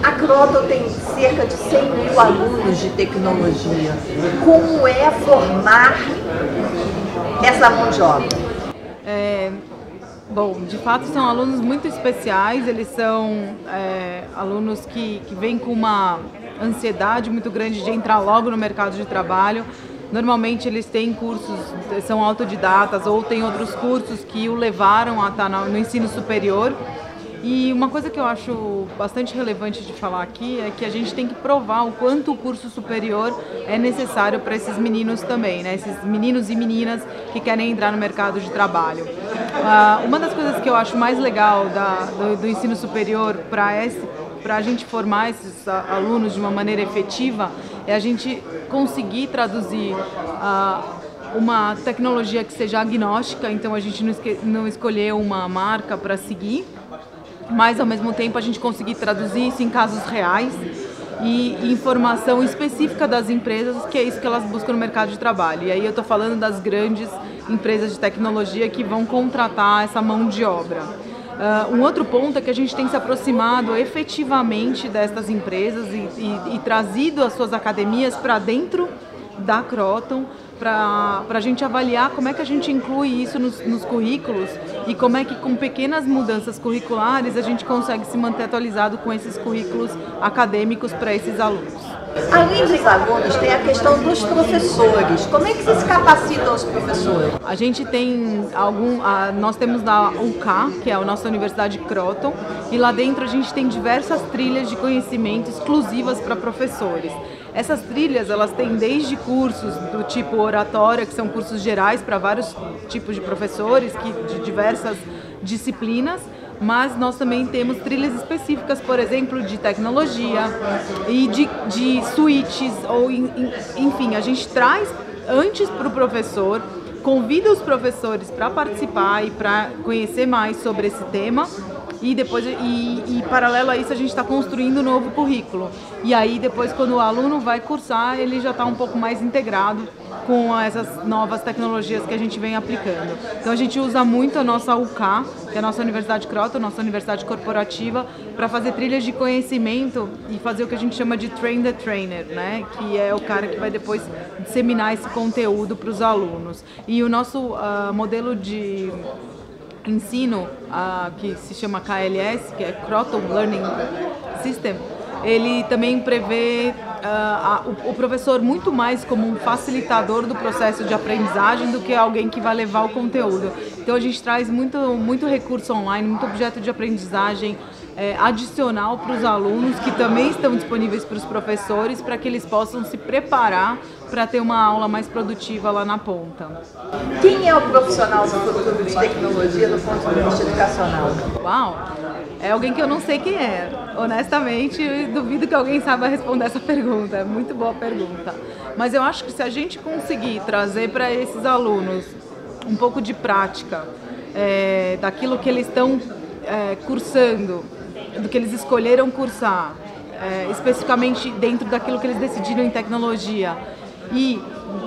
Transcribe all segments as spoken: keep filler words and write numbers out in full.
A Kroton tem cerca de cem mil alunos de tecnologia. Como é formar essa mão de obra? É, bom, de fato são alunos muito especiais, eles são é, alunos que, que vêm com uma ansiedade muito grande de entrar logo no mercado de trabalho. Normalmente eles têm cursos, são autodidatas ou têm outros cursos que o levaram a estar no ensino superior. E uma coisa que eu acho bastante relevante de falar aqui é que a gente tem que provar o quanto o curso superior é necessário para esses meninos também, né? Esses meninos e meninas que querem entrar no mercado de trabalho. Uh, uma das coisas que eu acho mais legal da, do, do ensino superior para esse para a gente formar esses alunos de uma maneira efetiva é a gente conseguir traduzir uh, uma tecnologia que seja agnóstica, então a gente não, não escolher uma marca para seguir, mas ao mesmo tempo a gente conseguir traduzir isso em casos reais e informação específica das empresas, que é isso que elas buscam no mercado de trabalho. E aí eu estou falando das grandes empresas de tecnologia que vão contratar essa mão de obra. Uh, um outro ponto é que a gente tem se aproximado efetivamente dessas empresas e, e, e trazido as suas academias para dentro da Kroton, para a gente avaliar como é que a gente inclui isso nos, nos currículos e como é que com pequenas mudanças curriculares a gente consegue se manter atualizado com esses currículos acadêmicos para esses alunos. Além dos alunos, tem a questão dos professores. Como é que vocês capacitam os professores? A gente tem algum, a, nós temos a U K, que é a nossa Universidade Kroton, e lá dentro a gente tem diversas trilhas de conhecimento exclusivas para professores. Essas trilhas, elas têm desde cursos do tipo oratória, que são cursos gerais para vários tipos de professores, que, de diversas disciplinas, mas nós também temos trilhas específicas, por exemplo, de tecnologia e de, de switches, ou enfim, a gente traz antes para o professor, convida os professores para participar e para conhecer mais sobre esse tema. E depois, e, e paralelo a isso, a gente está construindo um novo currículo. E aí depois, quando o aluno vai cursar, ele já está um pouco mais integrado com essas novas tecnologias que a gente vem aplicando. Então a gente usa muito a nossa U K, que é a nossa Universidade Kroton, nossa universidade corporativa, para fazer trilhas de conhecimento e fazer o que a gente chama de train the trainer, né? Que é o cara que vai depois disseminar esse conteúdo para os alunos. E o nosso uh, modelo de ensino, uh, que se chama K L S, que é Kroton Learning System, ele também prevê uh, a, o, o professor muito mais como um facilitador do processo de aprendizagem do que alguém que vai levar o conteúdo. Então a gente traz muito, muito recurso online, muito objeto de aprendizagem é, adicional para os alunos, que também estão disponíveis para os professores, para que eles possam se preparar para ter uma aula mais produtiva lá na ponta. Quem é o profissional do futuro de tecnologia do ponto de vista educacional? Uau! É alguém que eu não sei quem é. Honestamente, eu duvido que alguém saiba responder essa pergunta. É muito boa pergunta. Mas eu acho que se a gente conseguir trazer para esses alunos um pouco de prática é, daquilo que eles estão é, cursando, do que eles escolheram cursar, é, especificamente dentro daquilo que eles decidiram em tecnologia, e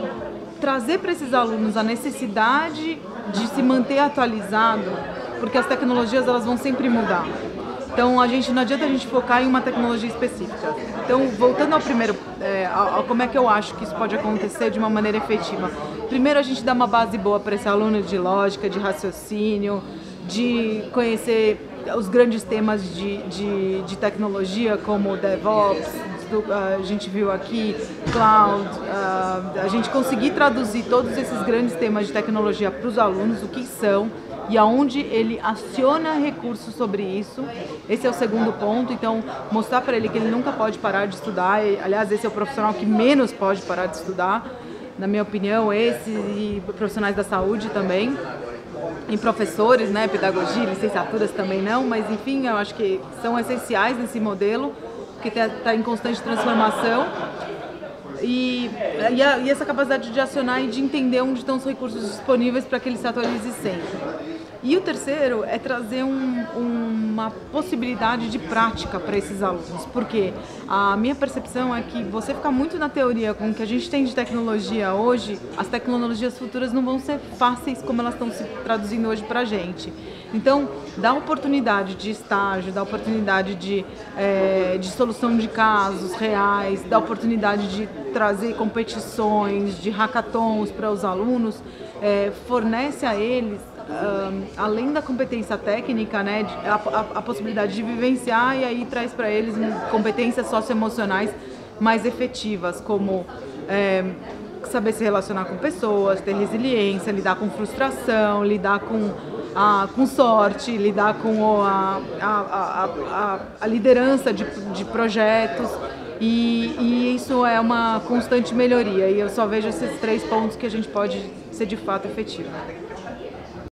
trazer para esses alunos a necessidade de se manter atualizado, porque as tecnologias elas vão sempre mudar. Então a gente, não adianta a gente focar em uma tecnologia específica. Então, voltando ao primeiro, é, a, a como é que eu acho que isso pode acontecer de uma maneira efetiva. Primeiro, a gente dá uma base boa para esse aluno de lógica, de raciocínio, de conhecer os grandes temas de, de, de tecnologia, como DevOps, do, a gente viu aqui, Cloud, uh, a gente conseguir traduzir todos esses grandes temas de tecnologia para os alunos, o que são e aonde ele aciona recursos sobre isso. Esse é o segundo ponto. Então, mostrar para ele que ele nunca pode parar de estudar. E, aliás, esse é o profissional que menos pode parar de estudar, na minha opinião, esse e profissionais da saúde também. E professores, né, pedagogia, licenciaturas também não, mas enfim, eu acho que são essenciais nesse modelo, que está em constante transformação. E, e, a, e essa capacidade de acionar e de entender onde estão os recursos disponíveis para que ele se atualize sempre. E o terceiro é trazer um, um, uma possibilidade de prática para esses alunos, porque a minha percepção é que você ficar muito na teoria com o que a gente tem de tecnologia hoje, as tecnologias futuras não vão ser fáceis como elas estão se traduzindo hoje para a gente. Então, dá oportunidade de estágio, dá oportunidade de, é, de solução de casos reais, dá oportunidade de trazer competições, de hackathons para os alunos, é, fornece a eles, um, além da competência técnica, né, a, a, a possibilidade de vivenciar, e aí traz para eles competências socioemocionais mais efetivas, como é, saber se relacionar com pessoas, ter resiliência, lidar com frustração, lidar com A, com sorte, lidar com a, a, a, a, a liderança de, de projetos, e, e isso é uma constante melhoria, e eu só vejo esses três pontos que a gente pode ser de fato efetivo.